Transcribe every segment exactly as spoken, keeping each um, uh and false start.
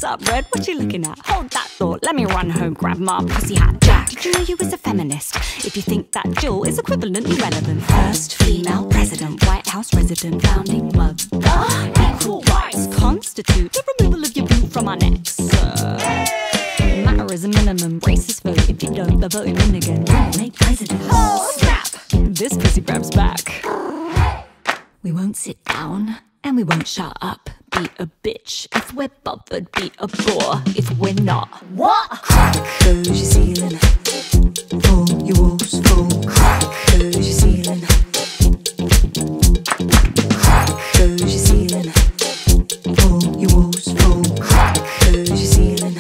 What's up, Red? What you looking at? Hold that thought, let me run home, grab my pussy hat. Jack, did you know you was a feminist? If you think that Jill is equivalently relevant. First female president, White House resident, founding mother, equal rights, constitute, the removal of your boot from our necks. Uh, matter is a minimum, racist vote. If you don't, the voting in again. Don't make presidents. Oh, snap! This pussy grabs back. We won't sit down, and we won't shut up. Be a bitch if we're bothered. Be a bore if we're not. What? Crack goes your ceiling. Fall your walls fall. Crack goes your ceiling. Crack goes your ceiling. Fall your walls fall. Crack goes your ceiling.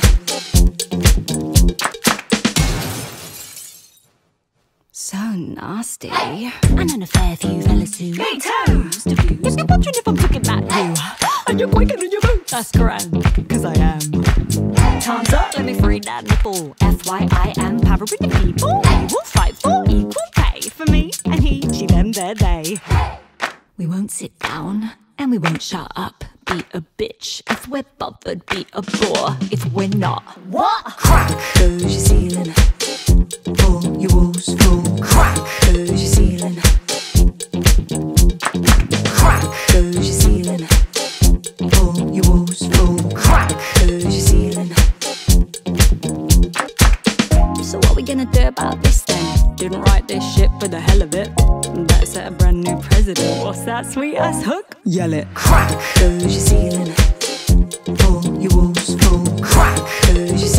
So nasty. I know a fair few fellas who me too. If you're wondering if I'm talking about you, and you're quaking in your boots, that's grand, cause I am. Time's up, let me free that nipple. F Y I am powering the people. We will fight for equal pay for me and he, she, them, their, they. We won't sit down and we won't shut up. Be a bitch if we're bothered. Be a bore if we're not. What? Crack goes your ceiling. Fall your walls fall. Crack goes your ceiling. Crack goes your ceiling. Fall your walls fall. Crack goes your ceiling. So what we gonna do about this then? Didn't write this shit for the hell of it. Better set a brand new president. What's that sweet ass hook? Yell it. Crack goes your ceiling. Fall your walls fall. Crack goes your